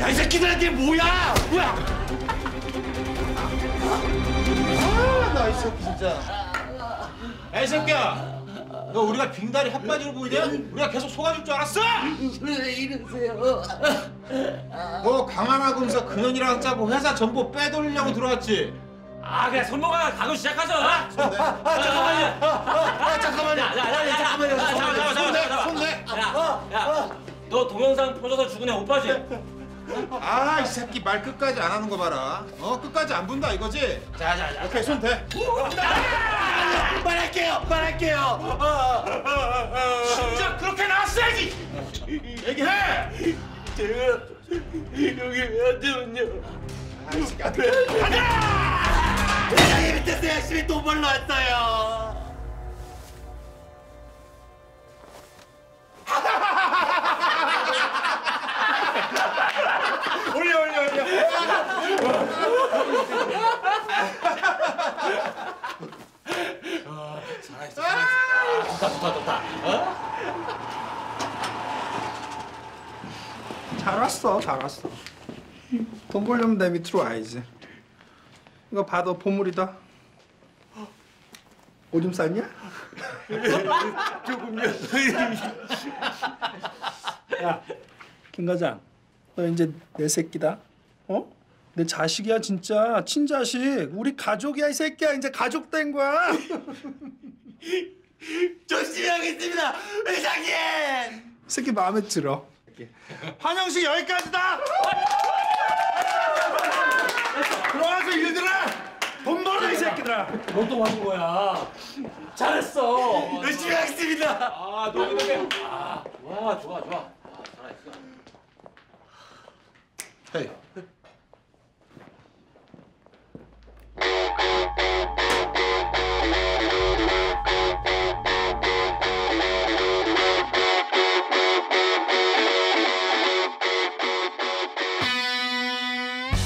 야, 이 새끼들한테 뭐야? 뭐야? 나 이 새끼 진짜. 야, 이 새끼야. 너 우리가 빙다리 핫바지로 보이냐? 우리가 계속 속아줄 줄 알았어? 왜 이러세요? 뭐 강하나 검사 근원이랑 짜고 회사 전부 빼돌리려고 들어왔지? 아, 그냥 손모가 가고 시작하죠. 잠깐만요. 잠깐만요. 잠깐만요. 손내. 야, 너 동영상 퍼져서 죽은 애 오빠지? 아, 이 새끼 말 끝까지 안 하는 거 봐라. 끝까지 안 본다 이거지? 자. 오케이, 손 대. 말할게요. 진짜 그렇게 나왔어야지. 얘기해. 제가 여기 왜 왔냐면요. 아, 이 새끼 앞에. 회장님 밑에서 열심히 돈 벌러 왔어요. 올려. 살아있어. 좋다. 잘 왔어. 돈 벌려면 내 밑으로 와야지. 이거 봐도 보물이다. 오줌 쌌냐? 조금요. 야, 김 과장, 너 이제 내 새끼다. 내 자식이야 진짜. 친자식. 우리 가족이야 이 새끼야. 이제 가족 된 거야. 열심히 하겠습니다, 회장님. 새끼 마음에 들어. 환영식 여기까지다. 들어와서 일들아. 돈 벌어 이 새끼들아. 너 또 하는 거야. 잘했어. 열심히 하겠습니다. 너무. 좋아. 살아있어. 헤이.